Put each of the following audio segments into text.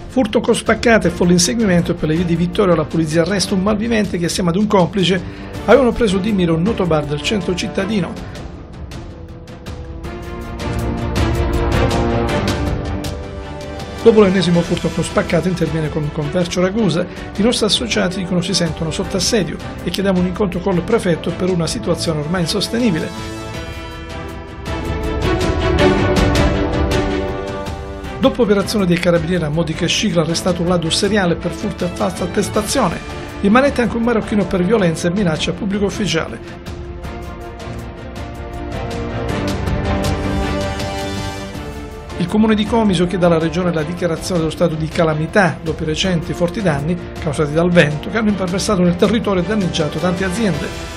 Furto con spaccate e folle inseguimento, e per le vie di Vittorio la polizia arresta un malvivente che assieme ad un complice avevano preso di mira un noto bar del centro cittadino. Dopo l'ennesimo furto con spaccate interviene con Commercio Ragusa. I nostri associati dicono si sentono sotto assedio e chiediamo un incontro col prefetto per una situazione ormai insostenibile. Dopo operazione dei carabinieri a Modica e Scicla, arrestato un ladro seriale per furto e falsa attestazione. In manetta anche un marocchino per violenza e minaccia a pubblico ufficiale. Il comune di Comiso chiede alla regione la dichiarazione dello stato di calamità dopo i recenti forti danni causati dal vento che hanno imperversato nel territorio e danneggiato tante aziende.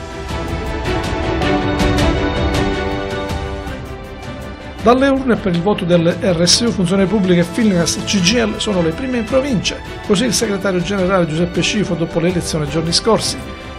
Dalle urne per il voto delle RSU, Funzione Pubblica e Fingas CGIL sono le prime in provincia, così il segretario generale Giuseppe Scifo dopo le elezioni giorni scorsi.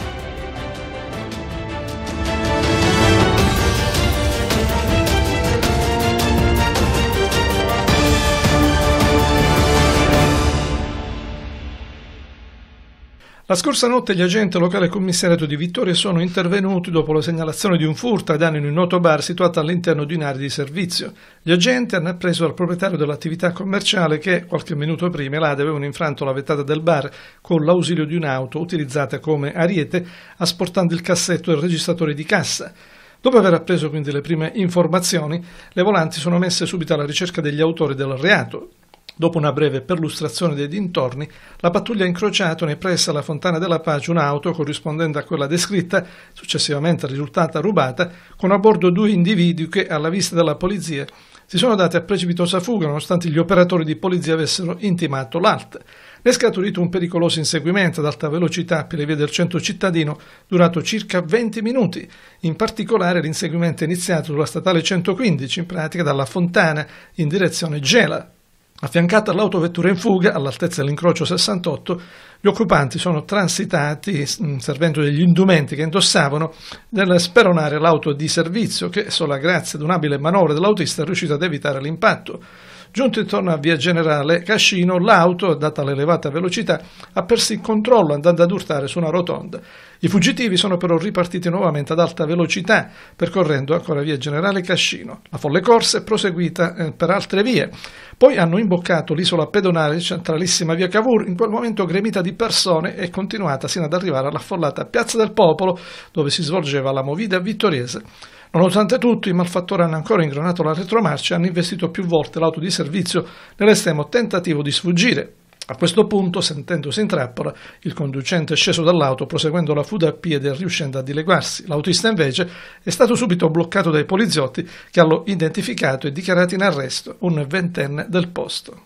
La scorsa notte gli agenti del locale commissariato di Vittoria sono intervenuti dopo la segnalazione di un furto ai danni in un noto bar situato all'interno di un'area di servizio. Gli agenti hanno appreso dal proprietario dell'attività commerciale che, qualche minuto prima, là avevano infranto la vetrata del bar con l'ausilio di un'auto utilizzata come ariete, asportando il cassetto del registratore di cassa. Dopo aver appreso quindi le prime informazioni, le volanti sono messe subito alla ricerca degli autori del reato. Dopo una breve perlustrazione dei dintorni, la pattuglia ha incrociato nei pressi alla Fontana della Pace un'auto corrispondente a quella descritta, successivamente risultata rubata, con a bordo 2 individui che, alla vista della polizia, si sono dati a precipitosa fuga nonostante gli operatori di polizia avessero intimato l'alta. Ne è scaturito un pericoloso inseguimento ad alta velocità per le vie del centro cittadino durato circa 20 minuti. In particolare l'inseguimento è iniziato sulla statale 115, in pratica dalla Fontana in direzione Gela. Affiancata all'autovettura in fuga, all'altezza dell'incrocio 68, gli occupanti sono transitati servendo degli indumenti che indossavano nel speronare l'auto di servizio che, solo grazie ad un'abile manovra dell'autista, è riuscito ad evitare l'impatto. Giunto intorno a via Generale Cascino, l'auto, data l'elevata velocità, ha perso il controllo andando ad urtare su una rotonda. I fuggitivi sono però ripartiti nuovamente ad alta velocità, percorrendo ancora via Generale Cascino. La folle corsa è proseguita per altre vie. Poi hanno imboccato l'isola pedonale centralissima via Cavour, in quel momento gremita di persone, e continuata sino ad arrivare all'affollata Piazza del Popolo, dove si svolgeva la movida vittoriese. Nonostante tutto, i malfattori hanno ancora ingranato la retromarcia e hanno investito più volte l'auto di servizio nell'estremo tentativo di sfuggire. A questo punto, sentendosi in trappola, il conducente è sceso dall'auto proseguendo la fuga a piedi e riuscendo a dileguarsi. L'autista invece è stato subito bloccato dai poliziotti che hanno identificato e dichiarato in arresto un ventenne del posto.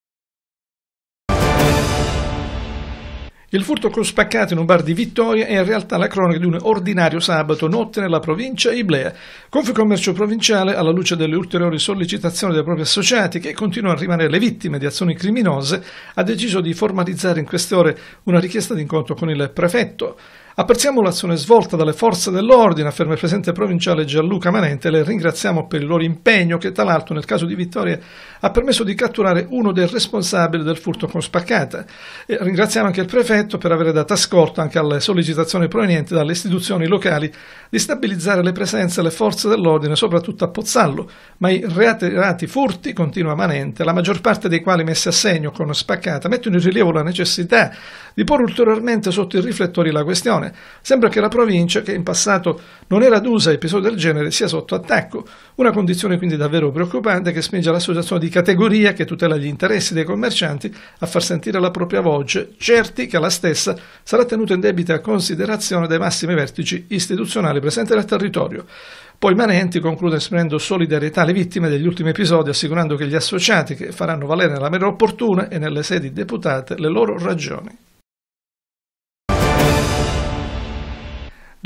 Il furto con spaccate in un bar di Vittoria è in realtà la cronaca di un ordinario sabato notte nella provincia Iblea. Confcommercio provinciale, alla luce delle ulteriori sollecitazioni dei propri associati che continuano a rimanere le vittime di azioni criminose, ha deciso di formalizzare in queste ore una richiesta di incontro con il prefetto. Apprezziamo l'azione svolta dalle forze dell'ordine, afferma il presidente provinciale Gianluca Manente, e le ringraziamo per il loro impegno che, tra l'altro, nel caso di Vittoria ha permesso di catturare uno dei responsabili del furto con spaccata. E ringraziamo anche il prefetto per aver dato ascolto anche alle sollecitazioni provenienti dalle istituzioni locali di stabilizzare le presenze delle forze dell'ordine, soprattutto a Pozzallo. Ma i reati furti, continua Manente, la maggior parte dei quali messi a segno con spaccata, mettono in rilievo la necessità di porre ulteriormente sotto i riflettori la questione. Sembra che la provincia, che in passato non era adusa a episodi del genere, sia sotto attacco. Una condizione quindi davvero preoccupante che spinge l'associazione di categoria che tutela gli interessi dei commercianti a far sentire la propria voce, certi che la stessa sarà tenuta in debita considerazione dai massimi vertici istituzionali presenti nel territorio. Poi Manenti conclude esprimendo solidarietà alle vittime degli ultimi episodi, assicurando che gli associati che faranno valere nella maniera opportuna e nelle sedi deputate le loro ragioni.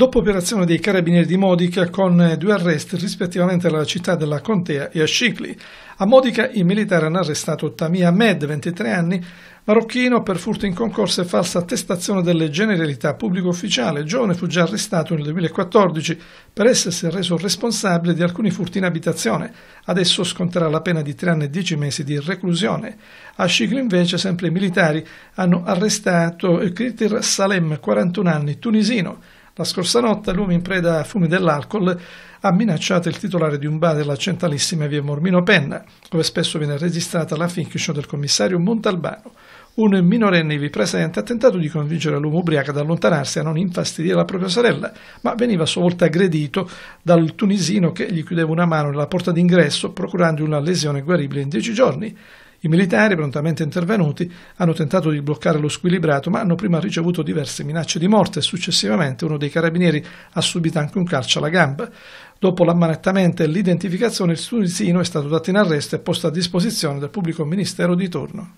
Dopo operazione dei carabinieri di Modica con 2 arresti rispettivamente alla città della Contea e a Scicli. A Modica i militari hanno arrestato Tamia Ahmed, 23 anni, marocchino, per furto in concorso e falsa attestazione delle generalità pubblico ufficiale. Il giovane fu già arrestato nel 2014 per essersi reso responsabile di alcuni furti in abitazione. Adesso sconterà la pena di 3 anni e 10 mesi di reclusione. A Scicli invece sempre i militari hanno arrestato Kritir Salem, 41 anni, tunisino. La scorsa notte l'uomo in preda a fumi dell'alcol ha minacciato il titolare di un bar della centralissima via Mormino Penna, dove spesso viene registrata la fiction del commissario Montalbano. Un minorenne ivi presente ha tentato di convincere l'uomo ubriaco ad allontanarsi e a non infastidire la propria sorella, ma veniva a sua volta aggredito dal tunisino che gli chiudeva una mano nella porta d'ingresso, procurando una lesione guaribile in 10 giorni. I militari, prontamente intervenuti, hanno tentato di bloccare lo squilibrato, ma hanno prima ricevuto diverse minacce di morte e successivamente uno dei carabinieri ha subito anche un calcio alla gamba. Dopo l'ammanettamento e l'identificazione, il tunisino è stato dato in arresto e posto a disposizione del pubblico ministero di turno.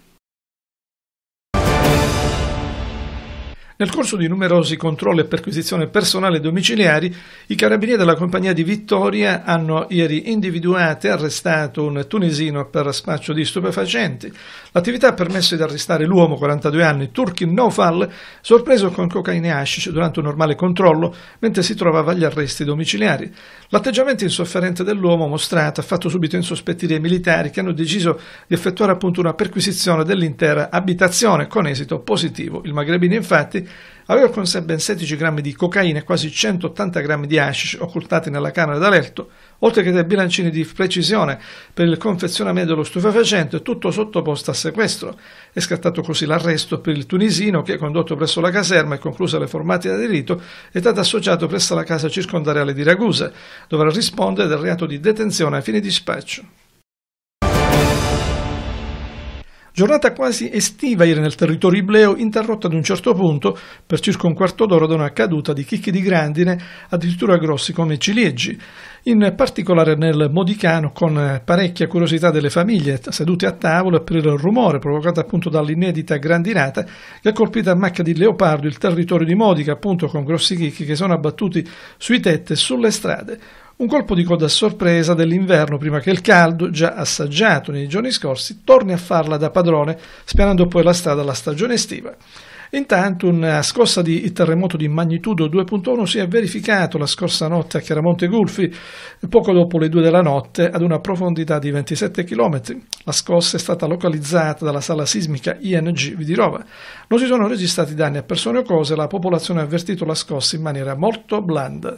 Nel corso di numerosi controlli e perquisizioni personali domiciliari, i carabinieri della compagnia di Vittoria hanno ieri individuato e arrestato un tunisino per spaccio di stupefacenti. L'attività ha permesso di arrestare l'uomo, 42 anni, Turkin Nofal, sorpreso con cocaina e hashish durante un normale controllo mentre si trovava agli arresti domiciliari. L'atteggiamento insofferente dell'uomo mostrato ha fatto subito insospettire i militari, che hanno deciso di effettuare appunto una perquisizione dell'intera abitazione con esito positivo. Il magrebino infatti aveva con sé ben 16 grammi di cocaina e quasi 180 grammi di hashish occultati nella camera da letto, oltre che dei bilancini di precisione per il confezionamento dello stupefacente, tutto sottoposto a sequestro. È scattato così l'arresto per il tunisino che, condotto presso la caserma e concluse le formalità di rito, è stato associato presso la casa circondariale di Ragusa, dovrà rispondere del reato di detenzione a fine di spaccio. Giornata quasi estiva ieri nel territorio ibleo, interrotta ad un certo punto per circa un quarto d'ora da una caduta di chicchi di grandine, addirittura grossi come ciliegie, in particolare nel Modicano, con parecchia curiosità delle famiglie sedute a tavola per il rumore provocato appunto dall'inedita grandinata che ha colpito a macchia di leopardo il territorio di Modica, appunto con grossi chicchi che sono abbattuti sui tetti e sulle strade. Un colpo di coda a sorpresa dell'inverno prima che il caldo, già assaggiato nei giorni scorsi, torni a farla da padrone, spianando poi la strada alla stagione estiva. Intanto una scossa di terremoto di magnitudo 2.1 si è verificato la scorsa notte a Chiaramonte Gulfi, poco dopo le 2 della notte, ad una profondità di 27 km. La scossa è stata localizzata dalla sala sismica ING di Roma. Non si sono registrati danni a persone o cose, la popolazione ha avvertito la scossa in maniera molto blanda.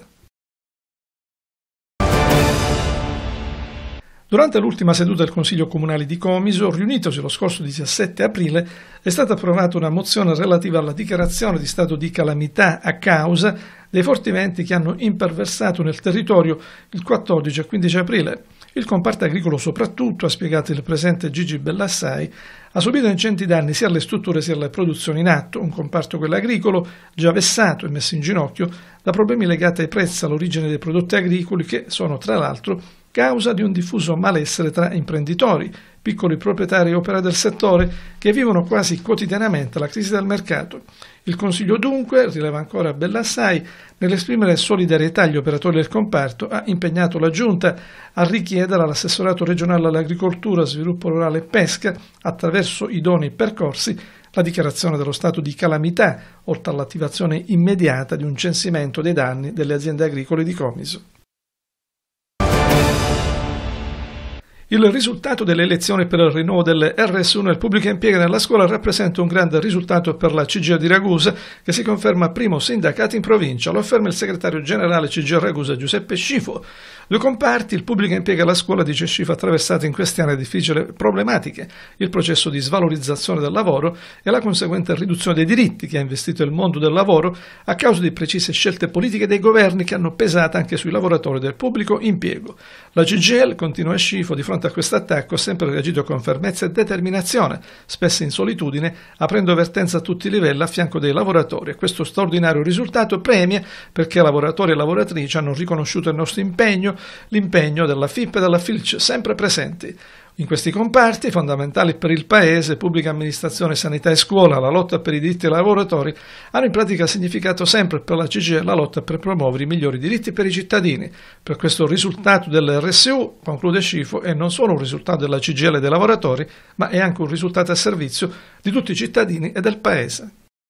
Durante l'ultima seduta del Consiglio Comunale di Comiso, riunitosi lo scorso 17 aprile, è stata approvata una mozione relativa alla dichiarazione di stato di calamità a causa dei forti venti che hanno imperversato nel territorio il 14 e 15 aprile. Il comparto agricolo soprattutto, ha spiegato il presidente Gigi Bellassai, ha subito ingenti danni sia alle strutture sia alle produzioni in atto, un comparto, quello agricolo, già vessato e messo in ginocchio da problemi legati ai prezzi all'origine dei prodotti agricoli che sono, tra l'altro, causa di un diffuso malessere tra imprenditori, piccoli proprietari e operai del settore che vivono quasi quotidianamente la crisi del mercato. Il Consiglio dunque, rileva ancora Bellassai, nell'esprimere solidarietà agli operatori del comparto, ha impegnato la Giunta a richiedere all'assessorato regionale all'agricoltura, sviluppo rurale e pesca, attraverso idonei percorsi, la dichiarazione dello stato di calamità, oltre all'attivazione immediata di un censimento dei danni delle aziende agricole di Comiso. Il risultato delle elezioni per il rinnovo delle RSU nel pubblico impiego nella scuola rappresenta un grande risultato per la CGIA di Ragusa, che si conferma primo sindacato in provincia, lo afferma il segretario generale CGIA Ragusa Giuseppe Scifo. 2 comparti, il pubblico impiego e la scuola, dice Scifo, attraversati in questi anni difficili problematiche, il processo di svalorizzazione del lavoro e la conseguente riduzione dei diritti che ha investito il mondo del lavoro a causa di precise scelte politiche dei governi che hanno pesato anche sui lavoratori del pubblico impiego. La CGIL, continua Scifo, di fronte a questo attacco ha sempre reagito con fermezza e determinazione, spesso in solitudine, aprendo vertenza a tutti i livelli a fianco dei lavoratori. E questo straordinario risultato premia perché lavoratori e lavoratrici hanno riconosciuto il nostro impegno l'impegno della FIP e della FILC sempre presenti. In questi comparti, fondamentali per il Paese, pubblica amministrazione, sanità e scuola, la lotta per i diritti dei lavoratori, hanno in pratica significato sempre per la CGIL la lotta per promuovere i migliori diritti per i cittadini. Per questo il risultato dell'RSU, conclude Scifo, è non solo un risultato della CGIL e dei lavoratori, ma è anche un risultato a servizio di tutti i cittadini e del Paese.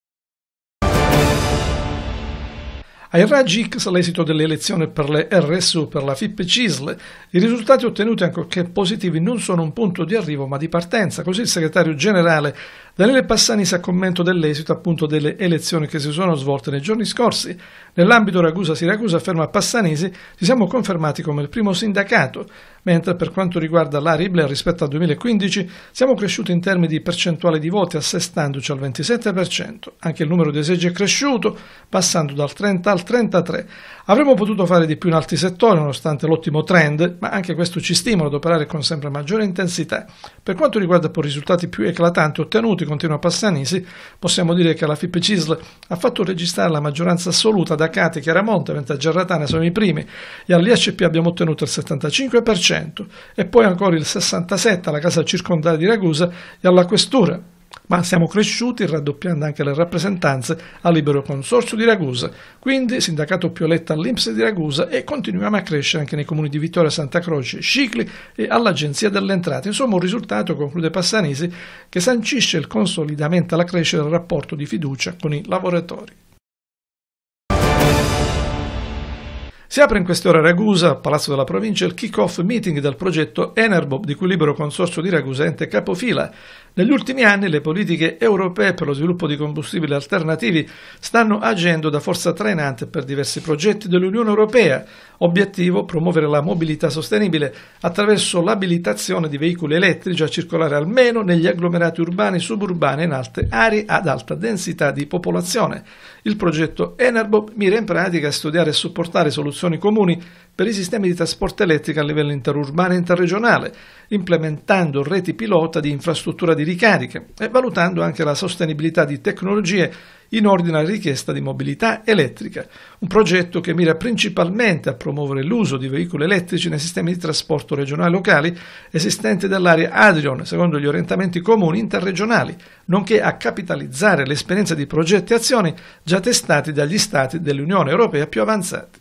Ai raggi X l'esito delle elezioni per le RSU per la FIP CISL, i risultati ottenuti ancorché positivi non sono un punto di arrivo ma di partenza, così il segretario generale Daniele Passanisi a commento dell'esito appunto delle elezioni che si sono svolte nei giorni scorsi. Nell'ambito Ragusa-Siracusa, afferma Passanisi, ci siamo confermati come il primo sindacato, mentre per quanto riguarda l'Aribler rispetto al 2015 siamo cresciuti in termini di percentuale di voti assestandoci al 27%. Anche il numero dei seggi è cresciuto, passando dal 30 al 33. Avremmo potuto fare di più in altri settori nonostante l'ottimo trend, ma anche questo ci stimola ad operare con sempre maggiore intensità. Per quanto riguarda poi i risultati più eclatanti ottenuti, continua Passanisi, possiamo dire che la FIP CISL ha fatto registrare la maggioranza assoluta da Cate e Chiaramonte, mentre a Gerratana siamo i primi, e all'IACP abbiamo ottenuto il 75%, e poi ancora il 67% alla Casa Circondale di Ragusa e alla Questura. Ma siamo cresciuti raddoppiando anche le rappresentanze al Libero Consorzio di Ragusa, quindi sindacato più eletto all'INPS di Ragusa, e continuiamo a crescere anche nei comuni di Vittoria, Santa Croce, Scicli e all'Agenzia delle Entrate. Insomma, un risultato, conclude Passanisi, che sancisce il consolidamento alla crescita del rapporto di fiducia con i lavoratori. Si apre in queste ore a Ragusa, al Palazzo della Provincia, il kick-off meeting del progetto Enerbob, di cui Libero Consorzio di Ragusa è ente capofila. Negli ultimi anni le politiche europee per lo sviluppo di combustibili alternativi stanno agendo da forza trainante per diversi progetti dell'Unione Europea. Obiettivo: promuovere la mobilità sostenibile attraverso l'abilitazione di veicoli elettrici a circolare almeno negli agglomerati urbani, suburbani e in alte aree ad alta densità di popolazione. Il progetto Enerbob mira in pratica a studiare e supportare soluzioni comuni per i sistemi di trasporto elettrico a livello interurbano e interregionale, implementando reti pilota di infrastruttura di ricarica e valutando anche la sostenibilità di tecnologie in ordine alla richiesta di mobilità elettrica. Un progetto che mira principalmente a promuovere l'uso di veicoli elettrici nei sistemi di trasporto regionali locali esistenti dell'area Adrion, secondo gli orientamenti comuni interregionali, nonché a capitalizzare l'esperienza di progetti e azioni già testati dagli Stati dell'Unione Europea più avanzati.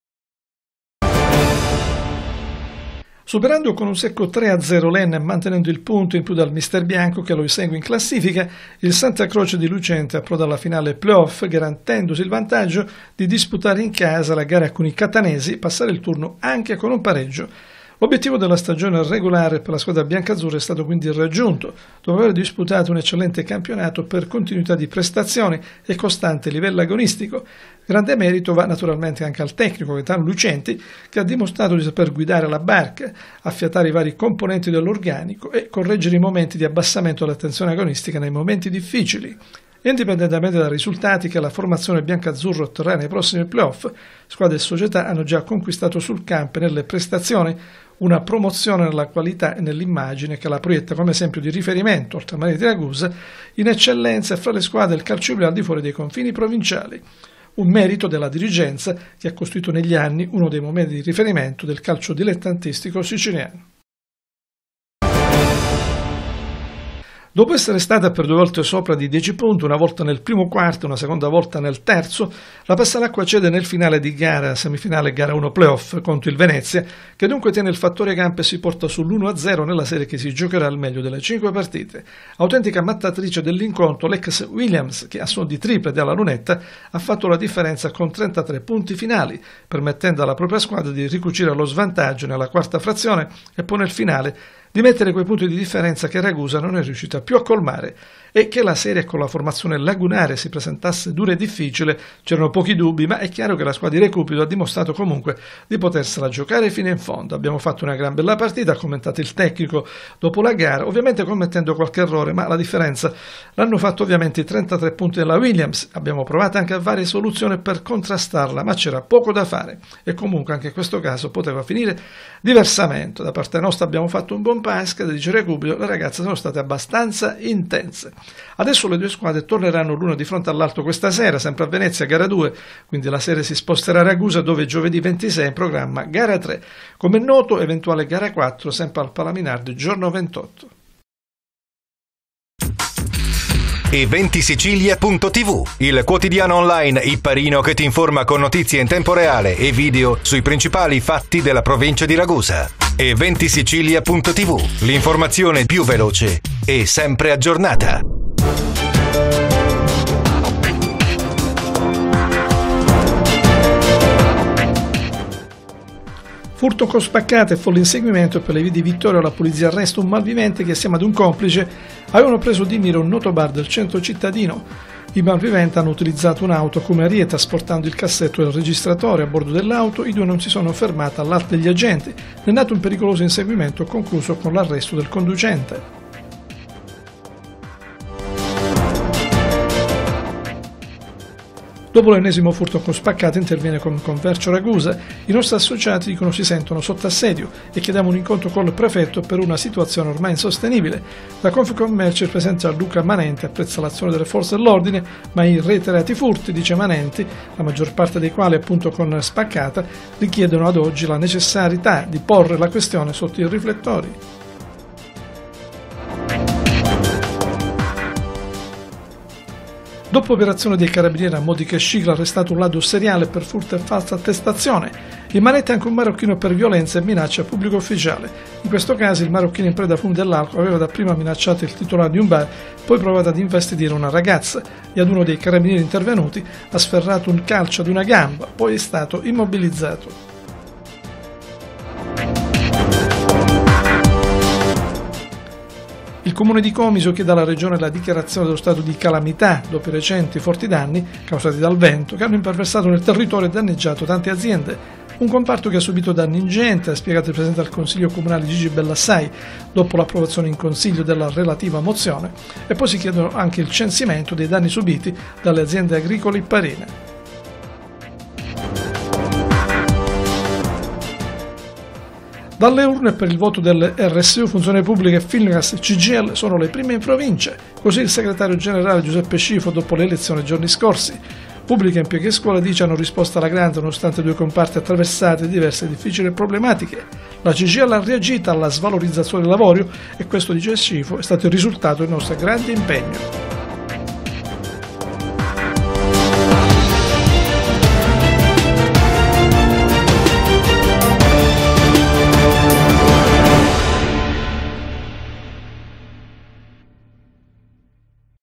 Superando con un secco 3-0 l'Enna e mantenendo il punto in più dal Mister Bianco che lo esegue in classifica, il Santa Croce di Lucente approda alla finale playoff, garantendosi il vantaggio di disputare in casa la gara con i catanesi e passare il turno anche con un pareggio. L'obiettivo della stagione regolare per la squadra biancazzurra è stato quindi raggiunto, dopo aver disputato un eccellente campionato per continuità di prestazioni e costante livello agonistico. Grande merito va naturalmente anche al tecnico Gaetano Lucenti, che ha dimostrato di saper guidare la barca, affiatare i vari componenti dell'organico e correggere i momenti di abbassamento della tensione agonistica nei momenti difficili. Indipendentemente dai risultati che la formazione biancazzurra otterrà nei prossimi playoff, squadre e società hanno già conquistato sul campo e nelle prestazioni una promozione nella qualità e nell'immagine che la proietta come esempio di riferimento, oltre a Maria di Ragusa, in eccellenza e fra le squadre del calcio al di fuori dei confini provinciali. Un merito della dirigenza che ha costituito negli anni uno dei momenti di riferimento del calcio dilettantistico siciliano. Dopo essere stata per 2 volte sopra di 10 punti, una volta nel primo quarto e una seconda volta nel terzo, la Passalacqua cede nel finale di gara, semifinale gara 1 playoff contro il Venezia, che dunque tiene il fattore campo e si porta sull'1-0 nella serie che si giocherà al meglio delle 5 partite. Autentica mattatrice dell'incontro, l'ex Williams, che a suon di triple dalla lunetta ha fatto la differenza con 33 punti finali, permettendo alla propria squadra di ricucire lo svantaggio nella quarta frazione e poi nel finale di mettere quei punti di differenza che Ragusa non è riuscita più a colmare. E che la serie con la formazione lagunare si presentasse dura e difficile c'erano pochi dubbi, ma è chiaro che la squadra di recupero ha dimostrato comunque di potersela giocare fino in fondo. Abbiamo fatto una gran bella partita, ha commentato il tecnico dopo la gara, ovviamente commettendo qualche errore, ma la differenza l'hanno fatto ovviamente i 33 punti della Williams. Abbiamo provato anche a varie soluzioni per contrastarla, ma c'era poco da fare e comunque anche in questo caso poteva finire diversamente. Da parte nostra abbiamo fatto un buon Pasca, dice Recupero, le ragazze sono state abbastanza intense. Adesso le due squadre torneranno l'una di fronte all'altro questa sera, sempre a Venezia, gara 2, quindi la serie si sposterà a Ragusa, dove giovedì 26 è in programma gara 3. Come è noto, eventuale gara 4 sempre al Palaminardi, giorno 28. eventisicilia.tv, il quotidiano online ipparino che ti informa con notizie in tempo reale e video sui principali fatti della provincia di Ragusa. eventisicilia.tv, l'informazione più veloce e sempre aggiornata. Furto con spaccate e folle inseguimento per le vie di Vittorio. La polizia arresta un malvivente che assieme ad un complice avevano preso di mira un notobar del centro cittadino. I malviventi hanno utilizzato un'auto come ariete, trasportando il cassetto del registratore a bordo dell'auto. I due non si sono fermati all'arte degli agenti. È nato un pericoloso inseguimento concluso con l'arresto del conducente. Dopo l'ennesimo furto con spaccate interviene con Commercio Ragusa. I nostri associati dicono si sentono sotto assedio e chiediamo un incontro col prefetto per una situazione ormai insostenibile. La Confcommercio, il presidente Luca Manenti, apprezza l'azione delle forze dell'ordine, ma i reiterati furti, dice Manenti, la maggior parte dei quali appunto con spaccata, richiedono ad oggi la necessità di porre la questione sotto i riflettori. Dopo operazione dei carabinieri a Modica e Scicla, arrestato un ladro seriale per furto e falsa attestazione. In manetta anche un marocchino per violenza e minaccia a pubblico ufficiale. In questo caso il marocchino in preda a fumi dell'alcol aveva dapprima minacciato il titolare di un bar, poi provato ad infastidire una ragazza e ad uno dei carabinieri intervenuti ha sferrato un calcio ad una gamba, poi è stato immobilizzato. Il comune di Comiso chiede alla regione la dichiarazione dello stato di calamità dopo i recenti forti danni causati dal vento che hanno imperversato nel territorio e danneggiato tante aziende. Un comparto che ha subito danni ingenti, ha spiegato il presidente del Consiglio Comunale Gigi Bellassai dopo l'approvazione in Consiglio della relativa mozione, e poi si chiedono anche il censimento dei danni subiti dalle aziende agricole ipparine. Dalle urne per il voto delle RSU, Funzione Pubblica e Fingas CGIL sono le prime in provincia, così il segretario generale Giuseppe Scifo dopo le elezioni giorni scorsi. Pubblica, Impiego e Scuola dice hanno risposto alla grande nonostante due comparti attraversati da diverse e difficili problematiche. La CGIL ha reagito alla svalorizzazione del lavoro e questo, dice Scifo, è stato il risultato del nostro grande impegno.